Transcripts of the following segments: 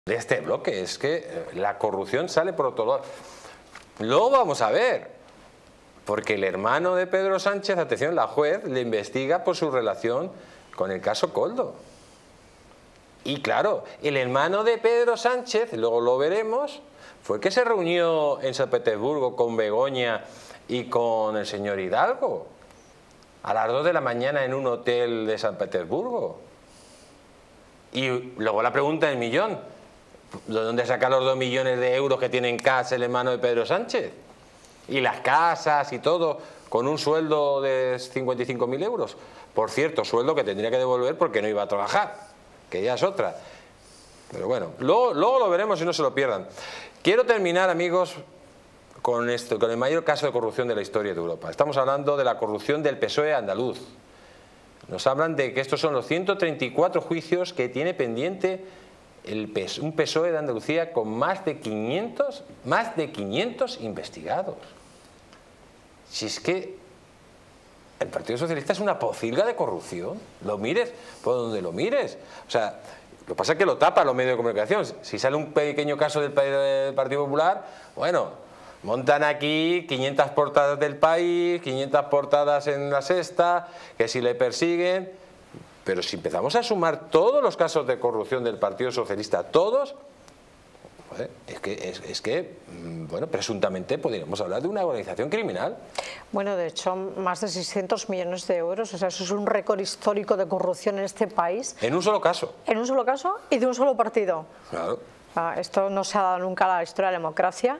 de este bloque, es que la corrupción sale por otro lado. Luego vamos a ver, porque el hermano de Pedro Sánchez, atención, la juez le investiga por su relación con el caso Koldo. Y claro, el hermano de Pedro Sánchez, luego lo veremos, fue el que se reunió en San Petersburgo con Begoña y con el señor Hidalgo a las 2 de la mañana en un hotel de San Petersburgo. Y luego la pregunta del millón: ¿de dónde saca los 2 millones de euros que tiene en casa el hermano de Pedro Sánchez? Y las casas y todo, con un sueldo de 55.000 euros. Por cierto, sueldo que tendría que devolver porque no iba a trabajar, que ya es otra. Pero bueno, luego lo veremos y no se lo pierdan. Quiero terminar, amigos, con esto, con el mayor caso de corrupción de la historia de Europa. Estamos hablando de la corrupción del PSOE andaluz. Nos hablan de que estos son los 134 juicios que tiene pendiente un PSOE de Andalucía con más de 500 investigados. Si es que el Partido Socialista es una pocilga de corrupción, lo mires por donde lo mires. O sea, lo que pasa es que lo tapa los medios de comunicación. Si sale un pequeño caso del Partido Popular, bueno, montan aquí 500 portadas del País, 500 portadas en La Sexta, que si le persiguen. Pero si empezamos a sumar todos los casos de corrupción del Partido Socialista, todos, es que, bueno, presuntamente podríamos hablar de una organización criminal. Bueno, de hecho, más de 600 millones de euros, o sea, eso es un récord histórico de corrupción en este país. En un solo caso. En un solo caso y de un solo partido. Claro. Esto no se ha dado nunca en la historia de la democracia.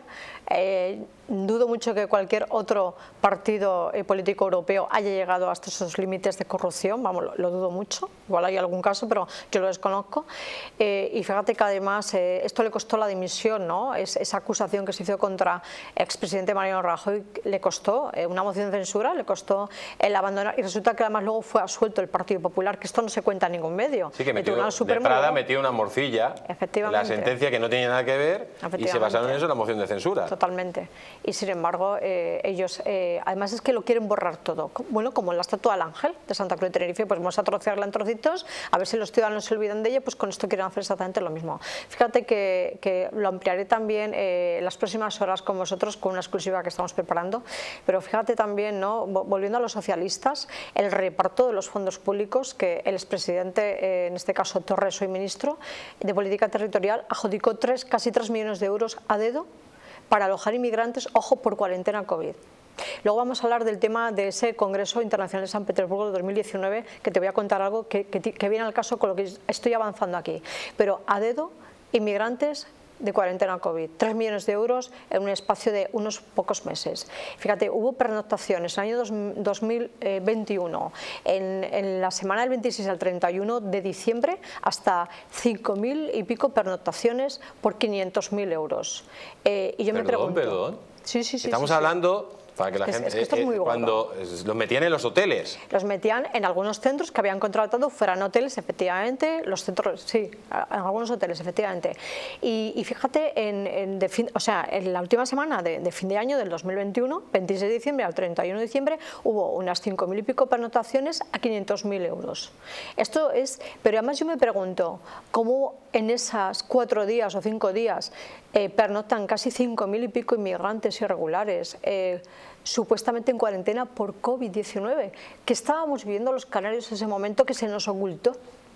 Dudo mucho que cualquier otro partido político europeo haya llegado hasta esos límites de corrupción, vamos, lo dudo mucho, igual hay algún caso, pero yo lo desconozco. Y fíjate que además esto le costó la dimisión, ¿no? Esa acusación que se hizo contra el expresidente Mariano Rajoy le costó una moción de censura, le costó el abandonar, y resulta que además luego fue absuelto el Partido Popular, que esto no se cuenta en ningún medio. Sí, que metió, de Prada metió una morcilla, la sentencia que no tenía nada que ver, y se basaron en eso en la moción de censura. Totalmente. Y sin embargo, ellos, además es que lo quieren borrar todo. Bueno, como la estatua del Ángel de Santa Cruz de Tenerife, pues vamos a trocearla en trocitos, a ver si los ciudadanos se olvidan de ella, pues con esto quieren hacer exactamente lo mismo. Fíjate que lo ampliaré también las próximas horas con vosotros, con una exclusiva que estamos preparando, pero fíjate también, ¿no? Volviendo a los socialistas, el reparto de los fondos públicos que el expresidente, en este caso Torres, hoy ministro de Política Territorial, adjudicó casi 3 millones de euros a dedo para alojar inmigrantes, ojo, por cuarentena COVID. Luego vamos a hablar del tema de ese Congreso Internacional de San Petersburgo de 2019, que te voy a contar algo que viene al caso con lo que estoy avanzando aquí. Pero a dedo, inmigrantes de cuarentena COVID, 3 millones de euros en un espacio de unos pocos meses. Fíjate, hubo pernoctaciones en el año 2021, en la semana del 26 al 31 de diciembre, hasta 5.000 y pico pernoctaciones por 500.000 euros. Y yo me pregunto... Perdón. Sí. Estamos hablando... Para que la gente, es que esto es muy cuando los metían en los hoteles. Los metían en algunos centros que habían contratado, fueran hoteles, efectivamente, los centros, sí, en algunos hoteles, efectivamente. Y fíjate, en la última semana de fin de año del 2021, 26 de diciembre al 31 de diciembre, hubo unas 5.000 y pico pernoctaciones a 500.000 euros. Esto es, pero además yo me pregunto, ¿cómo en esas 4 días o 5 días pernoctan casi 5.000 y pico inmigrantes irregulares, supuestamente en cuarentena por COVID-19, que estábamos viviendo los canarios en ese momento que se nos ocultó?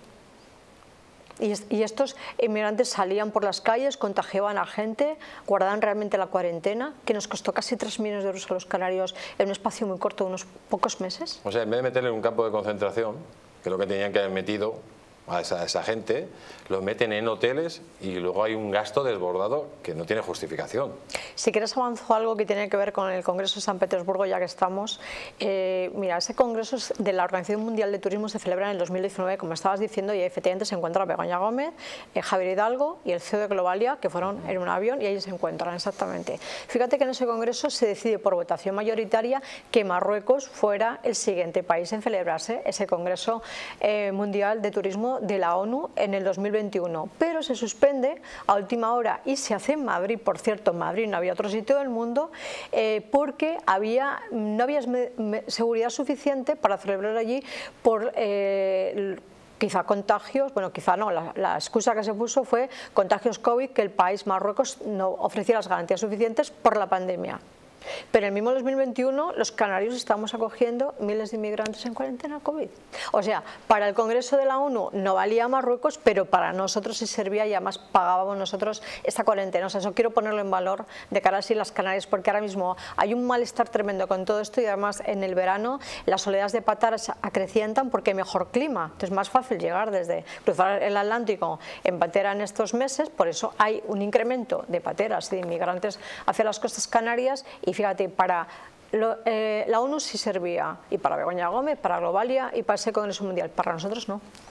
Y estos inmigrantes salían por las calles, contagiaban a gente, guardaban realmente la cuarentena, que nos costó casi 3 millones de euros a los canarios en un espacio muy corto, unos pocos meses. O sea, en vez de meterle en un campo de concentración, que es lo que tenían que haber metido a esa gente, los meten en hoteles y luego hay un gasto desbordado que no tiene justificación. Si quieres avanzo algo que tiene que ver con el Congreso de San Petersburgo, ya que estamos. Mira, ese Congreso de la Organización Mundial de Turismo se celebra en el 2019, como estabas diciendo, y efectivamente se encuentra Begoña Gómez, Javier Hidalgo y el CEO de Globalia, que fueron en un avión y ahí se encuentran exactamente. Fíjate que en ese Congreso se decide por votación mayoritaria que Marruecos fuera el siguiente país en celebrarse ese Congreso Mundial de Turismo de la ONU en el 2021, pero se suspende a última hora y se hace en Madrid. Por cierto, en Madrid no había otro sitio del mundo porque no había seguridad suficiente para celebrar allí por Quizá contagios, bueno, quizá no, la excusa que se puso fue contagios COVID, que el país Marruecos no ofrecía las garantías suficientes por la pandemia. Pero en el mismo 2021 los canarios estamos acogiendo miles de inmigrantes en cuarentena COVID. O sea, para el Congreso de la ONU no valía Marruecos, pero para nosotros sí servía y además pagábamos nosotros esta cuarentena. O sea, eso quiero ponerlo en valor de cara a las Canarias, porque ahora mismo hay un malestar tremendo con todo esto y además en el verano las oleadas de pateras acrecientan porque hay mejor clima. Entonces es más fácil llegar desde cruzar el Atlántico en patera en estos meses, por eso hay un incremento de pateras y de inmigrantes hacia las costas canarias. Y fíjate, para la ONU sí servía, y para Begoña Gómez, para Globalia y para ese Congreso Mundial, para nosotros no.